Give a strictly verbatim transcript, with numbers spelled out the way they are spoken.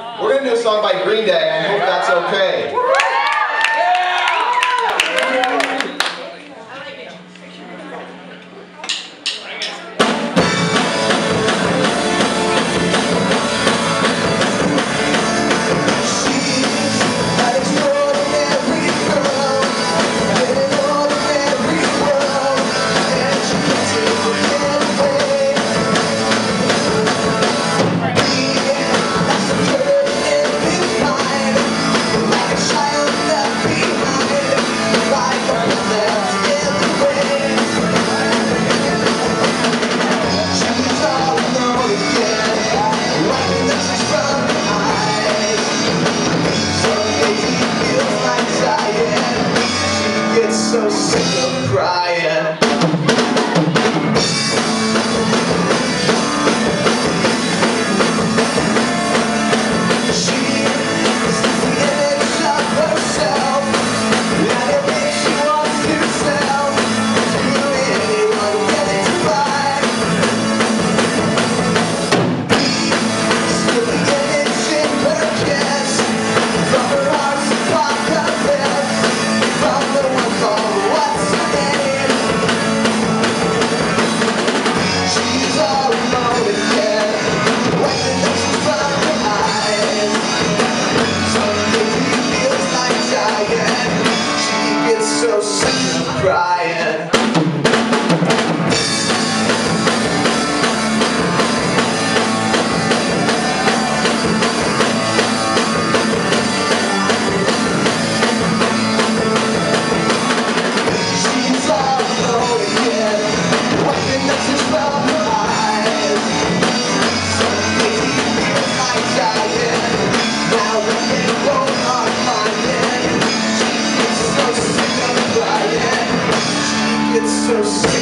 We're going to do a song by Green Day. I hope that's okay. So sick of crying. So sick of crying. She's all alone again, wiping the tears from her eyes. Some days he feels like dying. Now the pain won't hurt my head. She gets so sick of crying. She gets so sick.